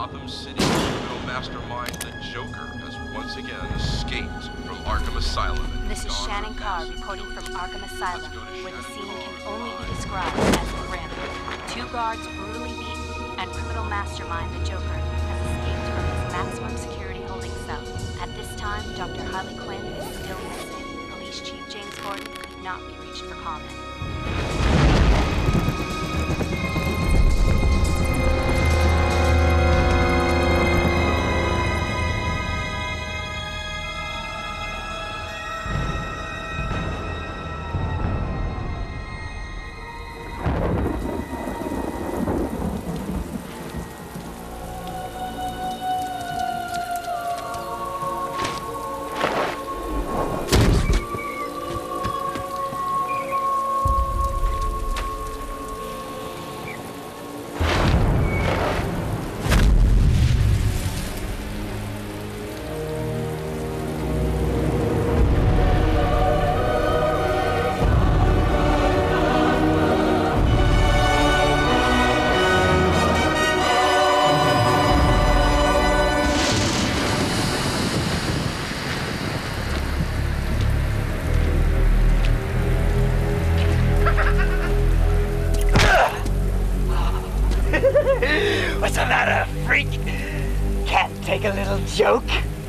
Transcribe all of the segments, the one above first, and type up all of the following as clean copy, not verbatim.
Gotham City criminal mastermind, the Joker, has once again escaped from Arkham Asylum. This is Shannon Carr reporting from Arkham Asylum, where the scene can only be described as grim. 2 guards brutally beaten, and criminal mastermind, the Joker, has escaped from his maximum security holding cell. At this time, Dr. Harley Quinn is still missing. Police Chief James Gordon could not be reached for comment. What's the matter, freak? Can't take a little joke?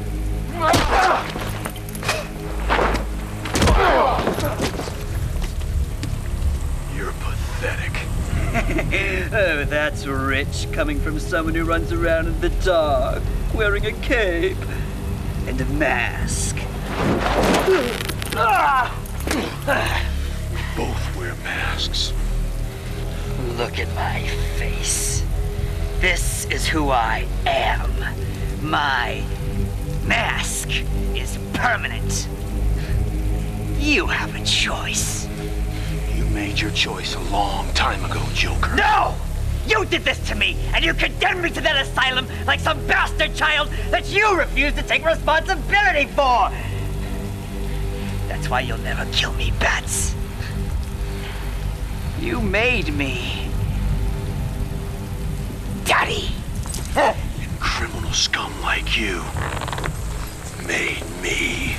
You're pathetic. Oh, that's rich, coming from someone who runs around in the dark, wearing a cape and a mask. Both wear masks. Look at my face. This is who I am. My mask is permanent. You have a choice. You made your choice a long time ago, Joker. No! You did this to me, and you condemned me to that asylum like some bastard child that you refused to take responsibility for! That's why you'll never kill me, Bats. You made me. Daddy! And criminal scum like you made me.